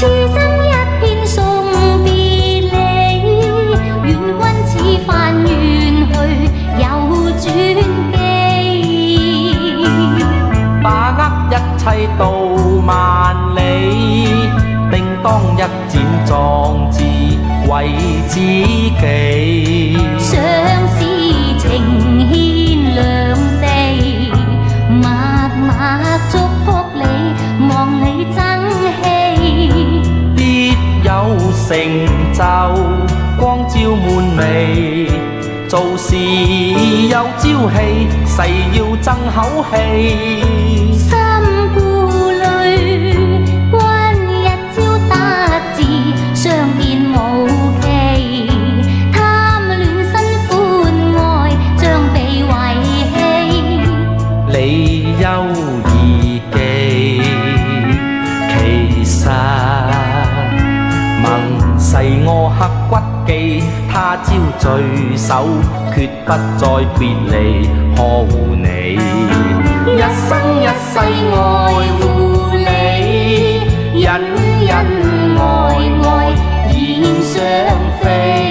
生一片送別離，願君此番遠去有轉機， 把握一切到萬里，定當一展壯志為知己。 相思情牽兩地，默默祝福你，望你爭氣， 必有成就，光照滿眉，做事有朝氣，誓要爭口氣。 心顧慮，君一朝得志，相見無期，貪戀新歡愛，將被遺棄。 你優異技，其實盟誓我刻骨記，他朝聚首，決不再別離，呵護你，一生一世愛護你，恩恩愛愛燕雙飛。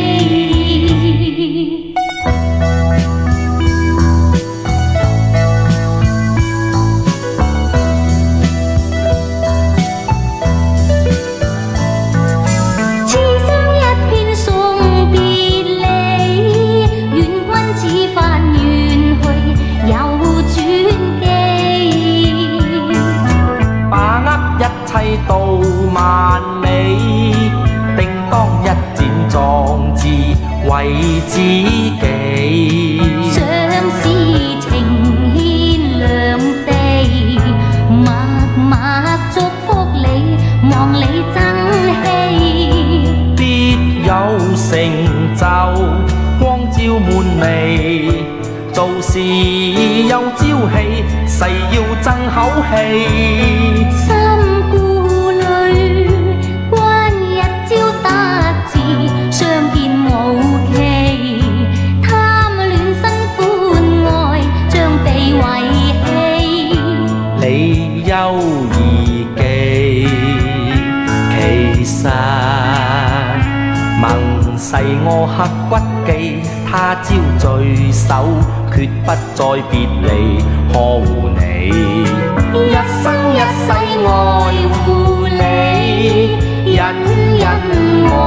到萬里，定當一展壯志為知己。 相思情牽兩地，默默祝福你，望你爭氣， 必有成就，光照滿眉，做事有朝氣，誓要爭口氣。你優異技，其實盟誓我刻骨記，他朝聚首，決不再別離，呵護你，一生一世愛護你，恩恩愛。